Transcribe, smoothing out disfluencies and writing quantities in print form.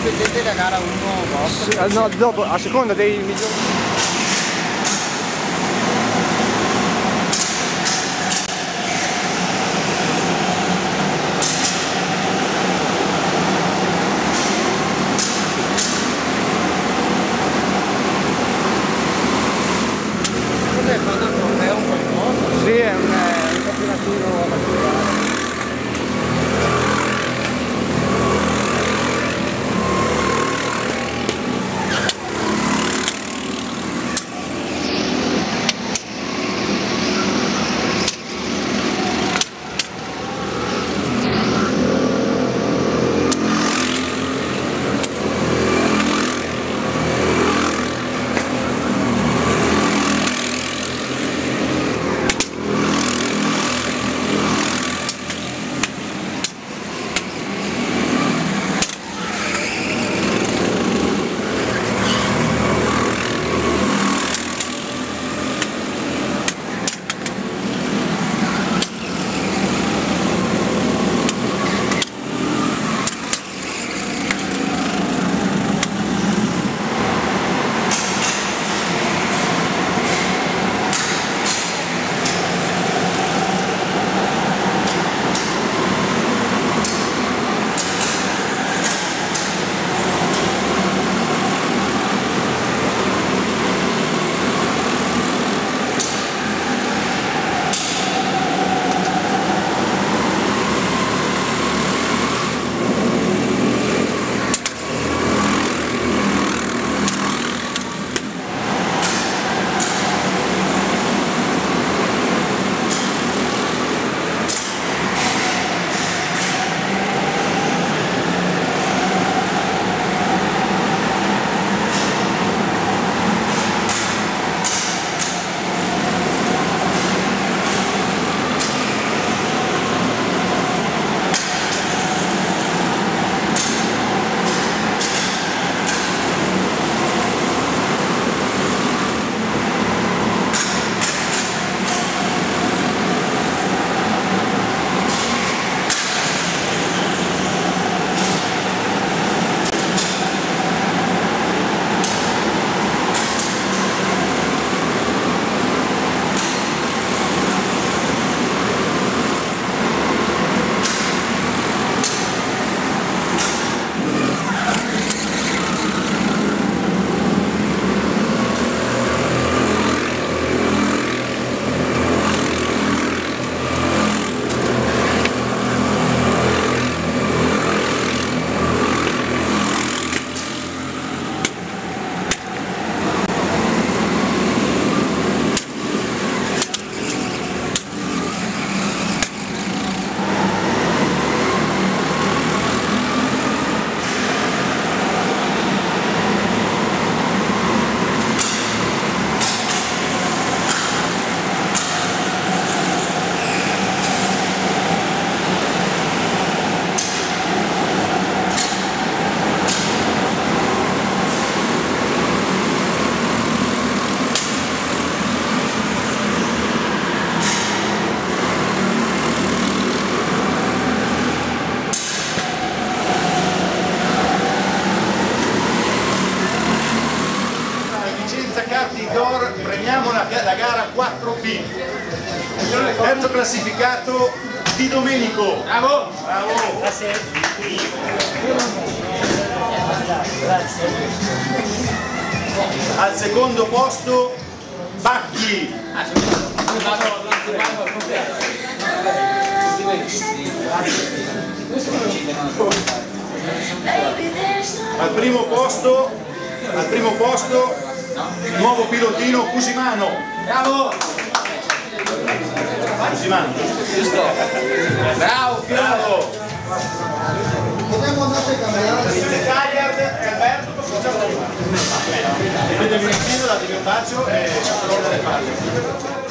mettete la gara 1 vostra? No, dopo, a seconda dei migliori. Cos'è? Fanno il trofeo qualcosa? Sì, è un campionatino amatoriale. Premiamo la gara 4B. Terzo classificato Di Domenico. Bravo! Bravo! Grazie. Al secondo posto Bacchi. Al primo posto nuovo pilotino Cusimano. Bravo! Cusimano. Giusto. Bravo, Bravo! Potremmo andare a camminare. Cagliard e Alberto sono già. Vedete il mio da mio bacio e le palle.